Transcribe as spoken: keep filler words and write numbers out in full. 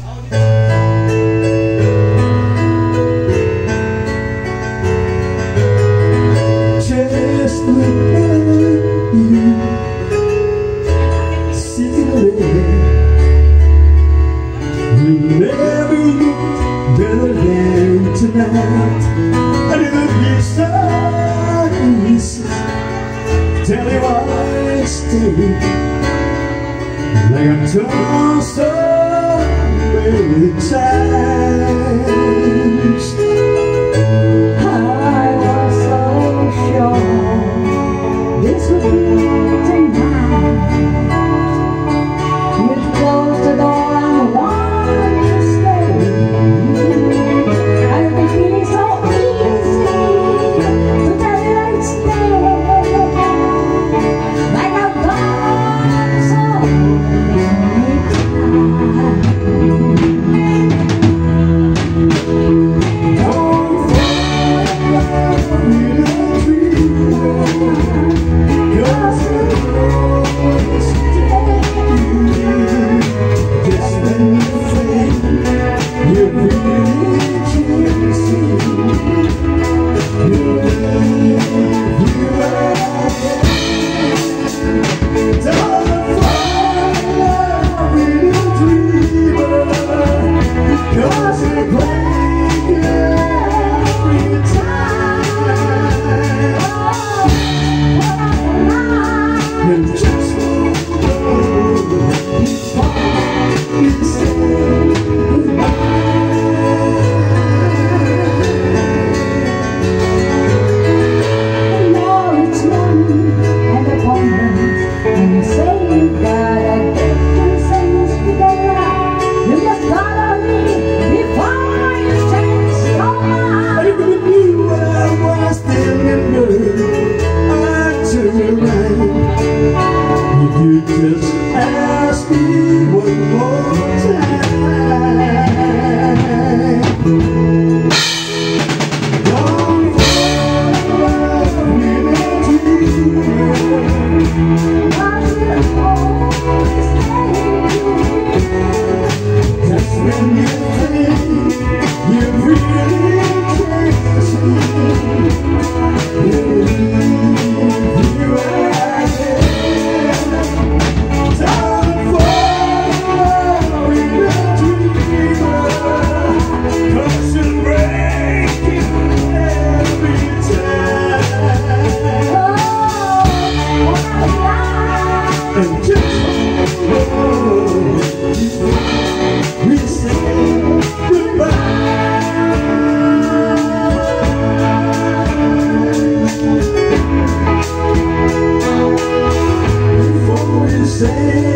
Just look at you sitting there. You never looked better than tonight. I didn't miss a miss. Tell you why I stayed. Like I'm told so many times. I was so sure this would be tonight. You'd close the door and want to stay. I would be so easy to tell you I'd stay. Like I've done so many times. Don't fall in a dream, 'cause it always takes you. Just when you think you really can't see, you leave you right. Don't fall in a dream, 'cause it breaks you every time. And just before you say goodbye, I know it's lonely and abundant, and you say you gotta get your things together. You just gotta leave before you change your mind. I never knew I was still in love. I turned around. If you just ask me one more time, don't fall in a dream. I will always stay. Just when you think you really can't see, you leave you right there. Don't fall in a dream, 'cause it'll break you every time. And just before we say goodbye, before we say